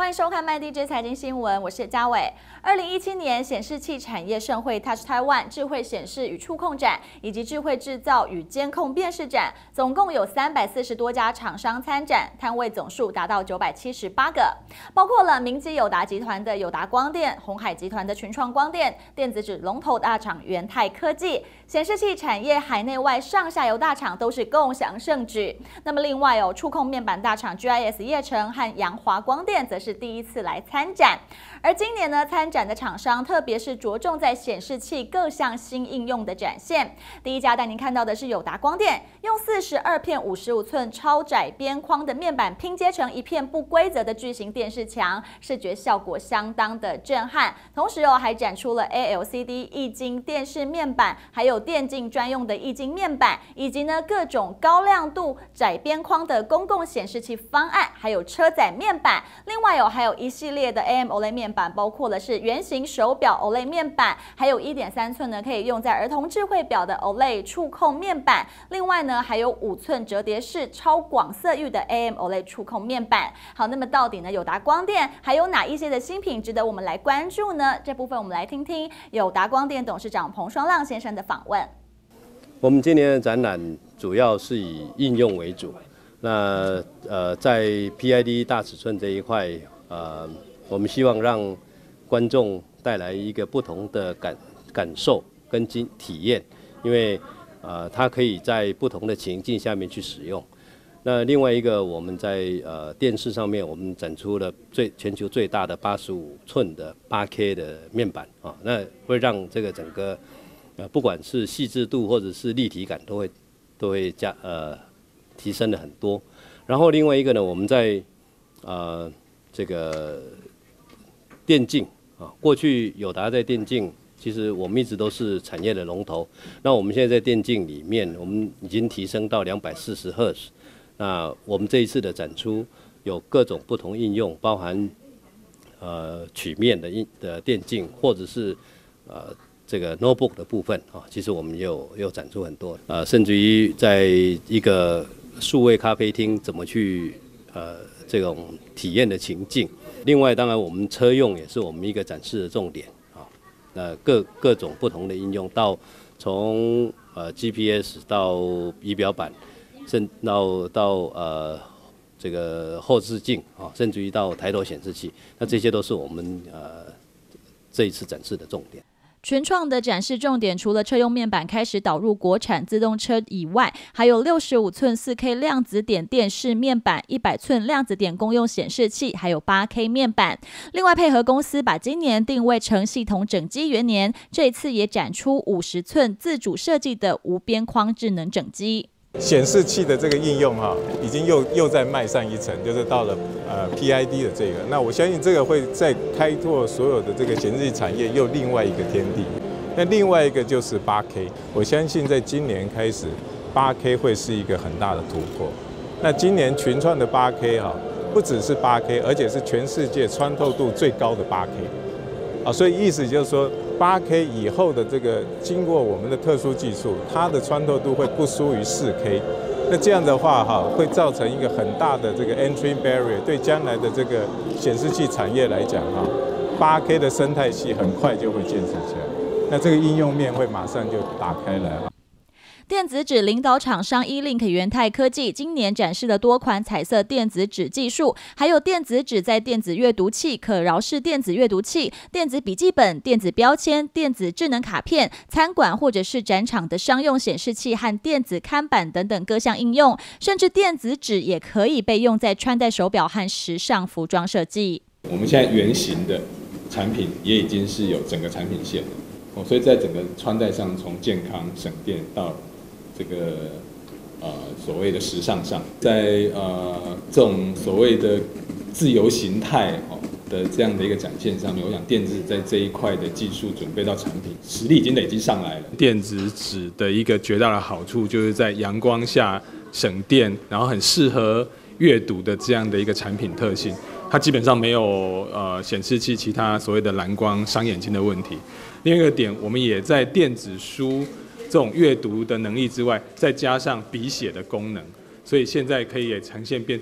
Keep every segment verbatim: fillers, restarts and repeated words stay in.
迎收看麦 D J 财经新闻，我是嘉伟。二零一七年显示器产业盛会 Touch Taiwan 智慧显示与触控展，以及智慧制造与监控辨识展，总共有三百四十多家厂商参展，摊位总数达到九百七十八个，包括了明基友达集团的友达光电、鸿海集团的群创光电、电子纸龙头大厂元泰科技，显示器产业海内外上下游大厂都是共享盛举。那么另外有触控面板大厂 G I S 业成和扬华光电则是第一次来参展。而今年呢，参展的厂商特别是着重在显示器各项新应用的展现。第一家带您看到的是友达光电，用四十二片五十五寸超窄边框的面板拼接成一片不规则的巨型电视墙，视觉效果相当的震撼。同时哦，还展出了 A L C D 液晶电视面板，还有电竞专用的液晶面板，以及呢各种高亮度窄边框的公共显示器方案，还有车载面板。另外有还有一系列的 A M O L E D 面板，包括了是圆形手表 O L E D 面板，还有 一点三寸呢可以用在儿童智慧表的 O L E D 触控面板。另外呢还有五寸折叠式超广色域的 A M O L E D 触控面板。好，那么到底呢友达光电还有哪一些的新品值得我们来关注呢？这部分我们来听听友达光电董事长彭双浪先生的访问。 我们今年的展览主要是以应用为主。那呃，在 P I D 大尺寸这一块，呃，我们希望让观众带来一个不同的感感受跟经体验，因为呃，它可以在不同的情境下面去使用。那另外一个，我们在呃电视上面，我们展出了最全球最大的八十五寸的八 K 的面板啊，那会让这个整个呃不管是细致度或者是立体感都会都会加呃。提升了很多，然后另外一个呢，我们在呃这个电竞啊，过去友达在电竞，其实我们一直都是产业的龙头。那我们现在在电竞里面，我们已经提升到两百四十赫兹。那我们这一次的展出有各种不同应用，包含呃曲面的应的电竞，或者是呃这个 notebook 的部分啊，其实我们也有也有展出很多，呃，甚至于在一个数位咖啡厅怎么去呃这种体验的情境。另外，当然我们车用也是我们一个展示的重点啊。那各各种不同的应用，到从呃 G P S 到仪表板，甚到到呃这个后视镜啊，甚至于到抬头显示器，那这些都是我们呃这一次展示的重点。 群创的展示重点除了车用面板开始导入国产自动车以外，还有六十五寸 四 K 量子点电视面板、一百寸量子点公用显示器，还有 八 K 面板。另外配合公司把今年定位成系统整机元年，这一次也展出五十寸自主设计的无边框智能整机。 显示器的这个应用哈，已经又又再迈上一层，就是到了呃 P I D 的这个。那我相信这个会再开拓所有的这个显示器产业又另外一个天地。那另外一个就是八 K， 我相信在今年开始，八 K 会是一个很大的突破。那今年群创的八 K 哈，不只是八 K， 而且是全世界穿透度最高的八 K。啊，所以意思就是说，八 K 以后的这个经过我们的特殊技术，它的穿透度会不输于四 K。那这样的话哈，会造成一个很大的这个 entry barrier， 对将来的这个显示器产业来讲哈，八 K 的生态系很快就会建设起来。那这个应用面会马上就打开来了。 电子纸领导厂商 E-Link 元泰科技今年展示了多款彩色电子纸技术，还有电子纸在电子阅读器、可挠式电子阅读器、电子笔记本、电子标签、电子智能卡片、餐馆或者是展场的商用显示器和电子看板等等各项应用，甚至电子纸也可以被用在穿戴手表和时尚服装设计。 我们现在原型的产品也已经是有整个产品线的，所以在整个穿戴上，从健康省电到这个呃所谓的时尚上，在呃这种所谓的自由形态哦的这样的一个展现上面，我想电子在这一块的技术准备到产品实力已经累积上来了。 电子纸的一个绝大的好处就是在阳光下省电，然后很适合阅读的这样的一个产品特性。它基本上没有呃显示器其他所谓的蓝光伤眼睛的问题。另一个点，我们也在电子书这种阅读的能力之外，再加上笔写的功能，所以现在可以也呈现变成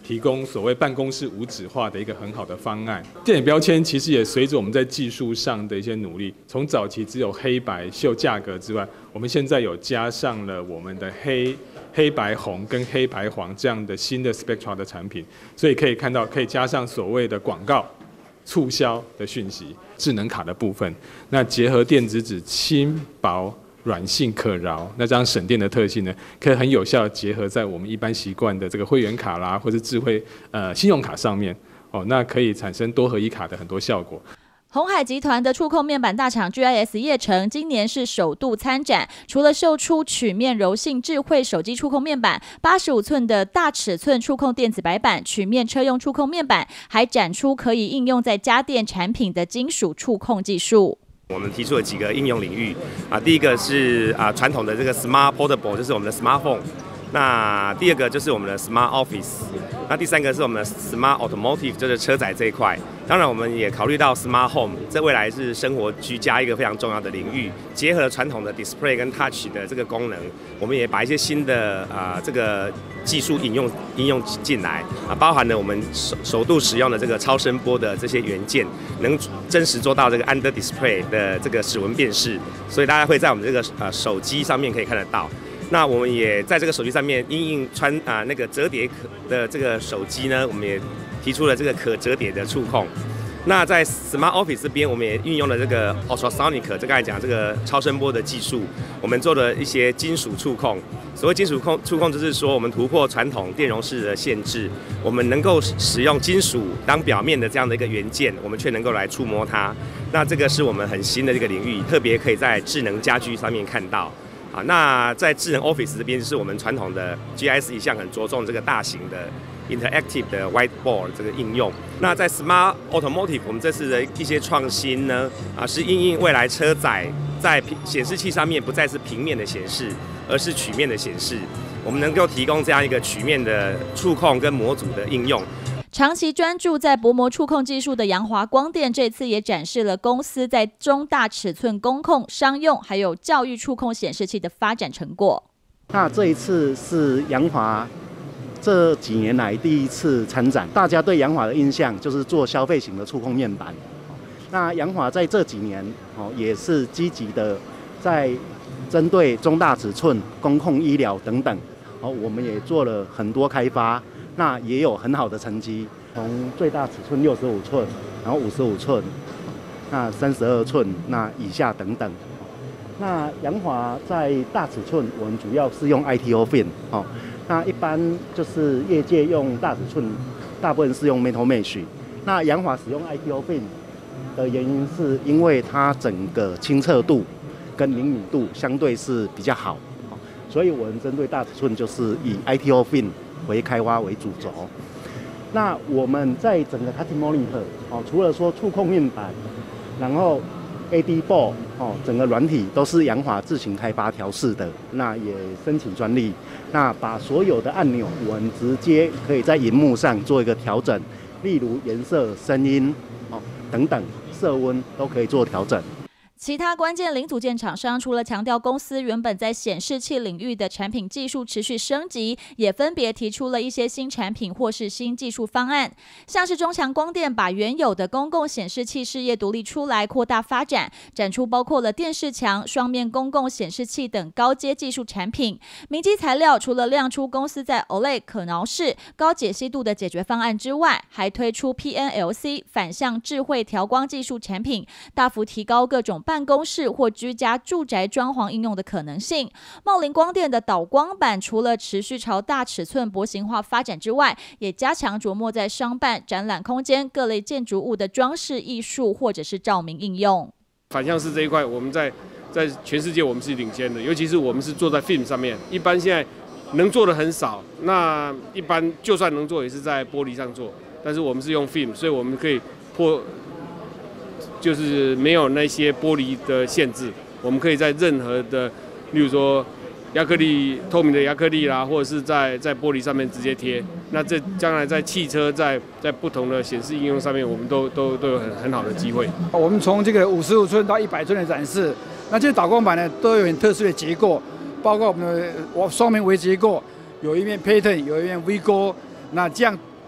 提供所谓办公室无纸化的一个很好的方案。电子标签其实也随着我们在技术上的一些努力，从早期只有黑白秀价格之外，我们现在有加上了我们的黑黑白红跟黑白黄这样的新的 Spectra 的产品，所以可以看到可以加上所谓的广告促销的讯息，智能卡的部分，那结合电子纸轻薄软性可挠，那这样省电的特性呢，可以很有效的结合在我们一般习惯的这个会员卡啦，或是智慧呃信用卡上面哦，那可以产生多合一卡的很多效果。 鸿海集团的触控面板大厂 G I S 业成今年是首度参展，除了秀出曲面柔性智慧手机触控面板、八十五寸的大尺寸触控电子白板、曲面车用触控面板，还展出可以应用在家电产品的金属触控技术。 我们提出了几个应用领域啊，第一个是啊传统的这个 Smart Portable， 就是我们的 Smartphone。那第二个就是我们的 Smart Office， 那第三个是我们的 Smart Automotive， 就是车载这一块。当然，我们也考虑到 Smart Home， 这未来是生活居家一个非常重要的领域，结合了传统的 Display 跟 Touch 的这个功能，我们也把一些新的啊、呃、这个技术应用应用进来啊，包含了我们首首度使用的这个超声波的这些元件，能真实做到这个 Under Display 的这个指纹辨识，所以大家会在我们这个呃手机上面可以看得到。那我们也在这个手机上面因应穿啊、呃、那个折叠的这个手机呢，我们也提出了这个可折叠的触控。那在 Smart Office 这边，我们也运用了这个 Ultrasonic， 这刚才讲这个超声波的技术，我们做了一些金属触控。所谓金属控触控，就是说我们突破传统电容式的限制，我们能够使用金属当表面的这样的一个元件，我们却能够来触摸它。那这个是我们很新的这个领域，特别可以在智能家居上面看到。啊，那在智能 Office 这边，就是我们传统的 G I S 一向很着重这个大型的 interactive 的 whiteboard 这个应用。那在 Smart Automotive， 我们这次的一些创新呢，啊，是因应未来车载在显示器上面不再是平面的显示，而是曲面的显示。我们能够提供这样一个曲面的触控跟模组的应用。 长期专注在薄膜触控技术的扬华光电，这次也展示了公司在中大尺寸工控、商用还有教育触控显示器的发展成果。 那这一次是扬华这几年来第一次参展，大家对扬华的印象就是做消费型的触控面板。那扬华在这几年哦也是积极的在针对中大尺寸、工控、医疗等等，哦我们也做了很多开发。那也有很好的成绩，从最大尺寸六十五寸，然后五十五寸，那三十二寸，那以下等等。那扬华在大尺寸，我们主要是用 I T O Fin 哦。那一般就是业界用大尺寸，大部分是用 Metal Mesh。那扬华使用 I T O Fin 的原因，是因为它整个清澈度跟灵敏度相对是比较好，所以我们针对大尺寸就是以 I T O Fin为开发为主轴。那我们在整个 Touch Monitor 哦，除了说触控面板，然后 A D Board 哦，整个软体都是扬华自行开发调试的。那也申请专利，那把所有的按钮我们直接可以在萤幕上做一个调整，例如颜色、声音哦等等，色温都可以做调整。 其他关键零组件厂商除了强调公司原本在显示器领域的产品技术持续升级，也分别提出了一些新产品或是新技术方案。像是中强光电把原有的公共显示器事业独立出来，扩大发展，展出包括了电视墙、双面公共显示器等高阶技术产品。明基材料除了亮出公司在 O L E D 可挠式、高解析度的解决方案之外，还推出 P N L C 反向智慧调光技术产品，大幅提高各种办公室或居家住宅装潢应用的可能性。茂林光电的导光板除了持续朝大尺寸薄型化发展之外，也加强琢磨在商办、展览空间、各类建筑物的装饰艺术或者是照明应用。 反向式这一块，我们在在全世界我们是领先的，尤其是我们是做在 film 上面，一般现在能做的很少，那一般就算能做也是在玻璃上做，但是我们是用 film， 所以我们可以破。就是没有那些玻璃的限制，我们可以在任何的，例如说亚克力透明的亚克力啦，或者是在在玻璃上面直接贴。那这将来在汽车在在不同的显示应用上面，我们都都都有很很好的机会。 我们从这个五十五寸到一百寸的展示，那这些导光板呢都有很特殊的结构，包括我们的双面微结构，有一面 pattern， 有一面 V 勾，那这样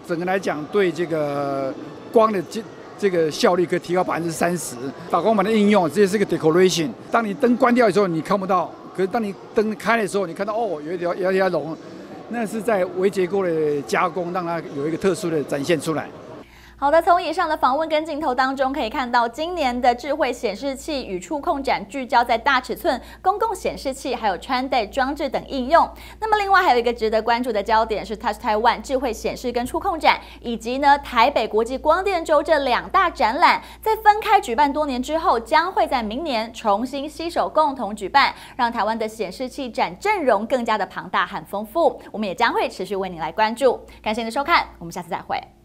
整个来讲对这个光的这这个效率可以提高百分之三十。导光板的应用，这也是个 decoration。当你灯关掉的时候，你看不到；可是当你灯开的时候，你看到哦，有一条有一条龙，那是在微结构的加工，让它有一个特殊的展现出来。 好的，从以上的访问跟镜头当中可以看到，今年的智慧显示器与触控展聚焦在大尺寸公共显示器，还有穿戴装置等应用。那么另外还有一个值得关注的焦点是 Touch Taiwan 智慧显示跟触控展，以及呢台北国际光电周这两大展览，在分开举办多年之后，将会在明年重新携手共同举办，让台湾的显示器展阵容更加的庞大和丰富。我们也将会持续为您来关注。感谢您的收看，我们下次再会。